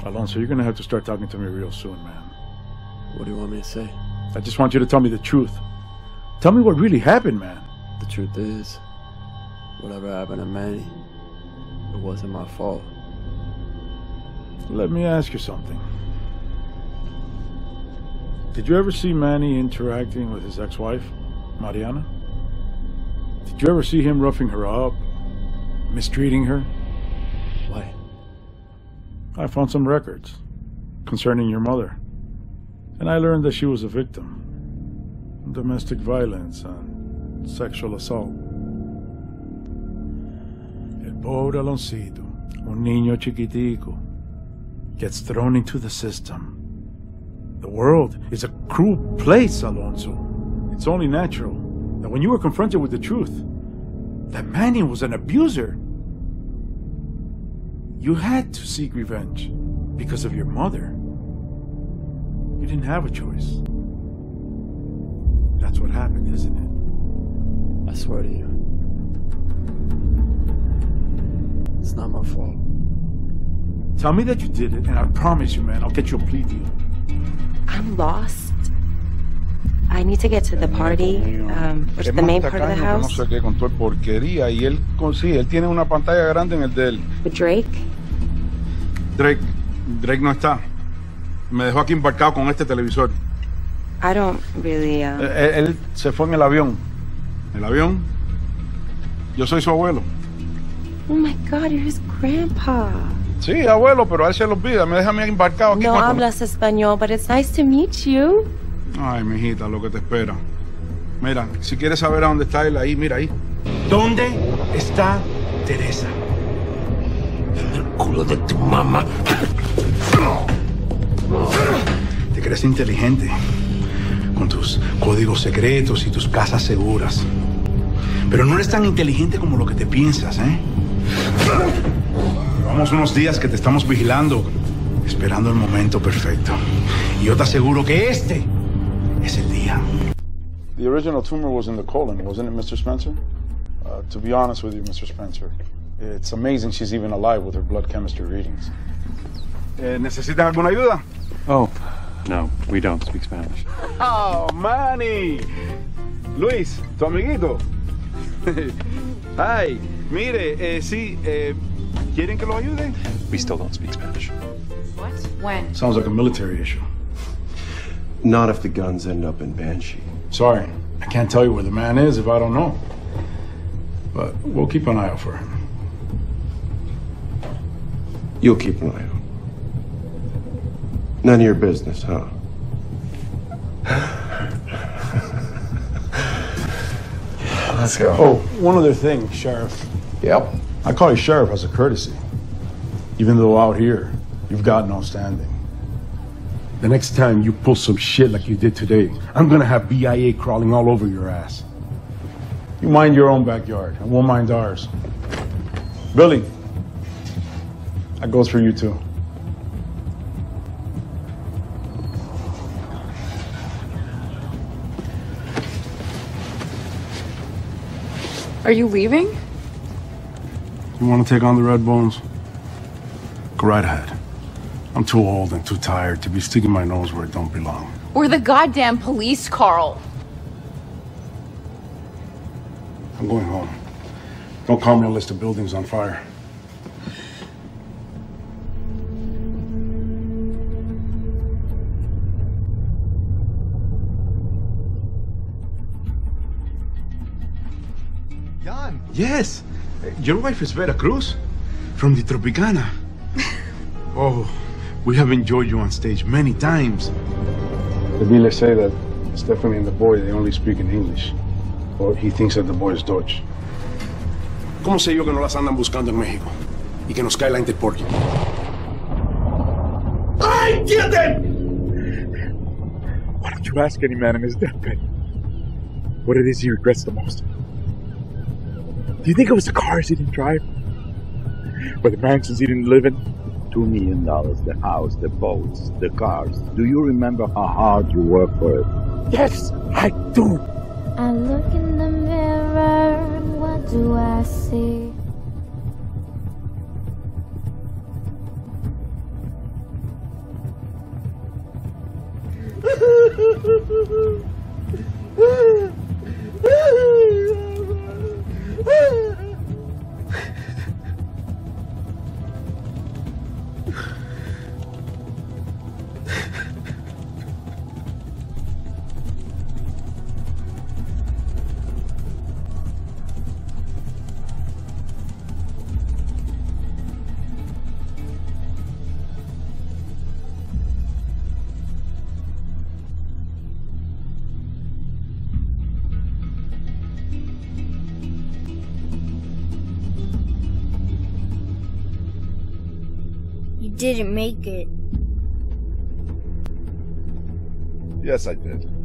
Alonso, you're gonna have to start talking to me real soon, man. What do you want me to say? I just want you to tell me the truth. Tell me what really happened, man. The truth is, whatever happened to Manny, it wasn't my fault. Let me ask you something. Did you ever see Manny interacting with his ex-wife, Mariana? Did you ever see him roughing her up, mistreating her? Why? I found some records concerning your mother, and I learned that she was a victim of domestic violence and sexual assault. El pobre Aloncito, un niño chiquitico, gets thrown into the system. The world is a cruel place, Alonso. It's only natural that when you were confronted with the truth, that Manny was an abuser, you had to seek revenge because of your mother. You didn't have a choice. That's what happened, isn't it? I swear to you, it's not my fault. Tell me that you did it, and I promise you, man, I'll get you a plea deal. I'm lost. I need to get to the party, which is the main part of the house. No sé qué, con toda porquería, y él tiene una pantalla grande en el de él. With Drake? Drake no está. Me dejó aquí embarcado con este televisor. I don't really, Él se fue en el avión. ¿El avión? Yo soy su abuelo. Oh my God, you're his grandpa. Sí, abuelo, pero a él se lo olvida. Me deja a mí embarcado aquí. No hablas español, but it's nice to meet you. Ay, mijita, lo que te espera. Mira, si quieres saber a dónde está él, ahí, mira ahí. ¿Dónde está Teresa? En el culo de tu mamá. Te crees inteligente, con tus códigos secretos y tus casas seguras. Pero no eres tan inteligente como lo que te piensas, ¿eh? Llevamos unos días que te estamos vigilando, esperando el momento perfecto. Y yo te aseguro que este es el día. The original tumor was in the colon, wasn't it, Mr. Spencer? To be honest with you, Mr. Spencer, it's amazing she's even alive with her blood chemistry readings. ¿Necesitan alguna ayuda? Oh, no, we don't speak Spanish. Oh, Manny. Luis, tu amiguito. Hi, mire, sí, ¿quieren que lo ayude? We still don't speak Spanish. What? When? Sounds like a military issue. Not if the guns end up in Banshee. Sorry, I can't tell you where the man is if I don't know. But we'll keep an eye out for him. You'll keep an eye out. None of your business, huh? Let's go. Oh, one other thing, Sheriff. Yep. I call you Sheriff as a courtesy. Even though out here, you've got no standing. The next time you pull some shit like you did today, I'm gonna have BIA crawling all over your ass. You mind your own backyard, and we'll mind ours. Billy, that goes for you too. Are you leaving? You want to take on the Red Bones? Go right ahead. I'm too old and too tired to be sticking my nose where it don't belong. We're the goddamn police, Carl. I'm going home. Don't call me a list of buildings on fire. Jan. Yes. Your wife is Vera Cruz from the Tropicana. Oh, we have enjoyed you on stage many times. The dealers say that Stephanie and the boy, they only speak in English. Or he thinks that the boy is Dutch. ¿Cómo sé yo que no las andan buscando en México? Y que nos cae la Interpol. ¡Ay, entienden! Why don't you ask any man in his deathbed what it is he regrets the most? Do you think it was the cars he didn't drive? Or the mansions he didn't live in? $2 million, the house, the boats, the cars. Do you remember how hard you worked for it? Yes, I do. I look in the mirror, and what do I see? You didn't make it. Yes, I did.